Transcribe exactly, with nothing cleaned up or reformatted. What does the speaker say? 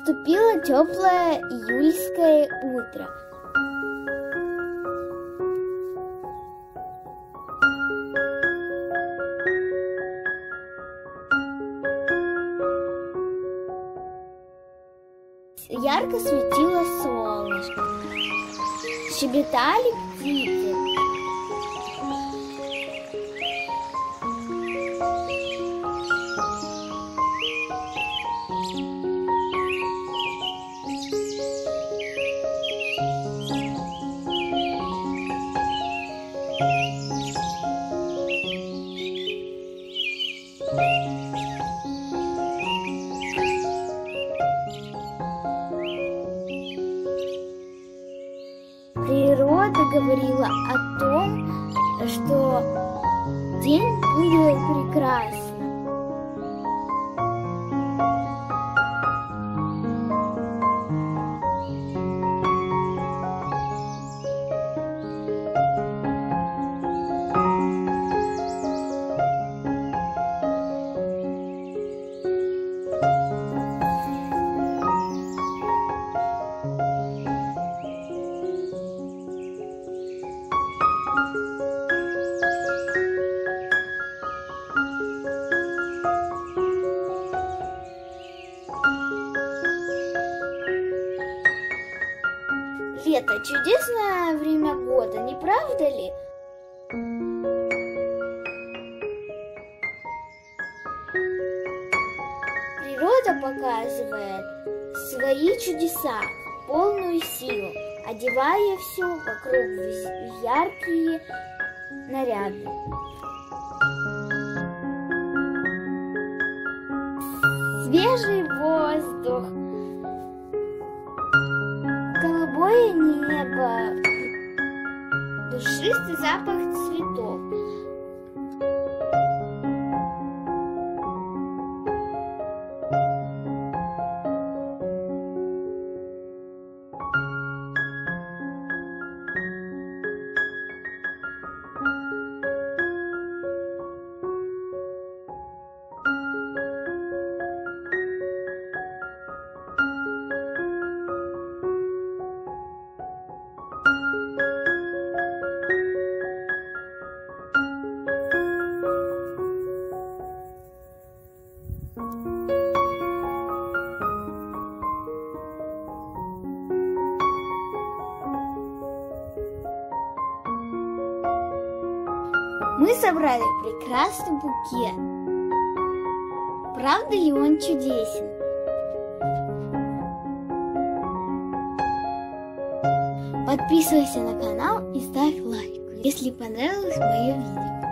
Наступило теплое июльское утро. Ярко светило солнышко, щебетали птицы. Природа говорила о том, что день будет прекрасным. Лето – чудесное время года, не правда ли? Природа показывает свои чудеса, полную силу, одевая все вокруг в яркие наряды. Свежий воздух, голубое небо, душистый запах цветов. Мы собрали прекрасный букет. Правда ли он чудесен? Подписывайся на канал и ставь лайк, если понравилось мое видео.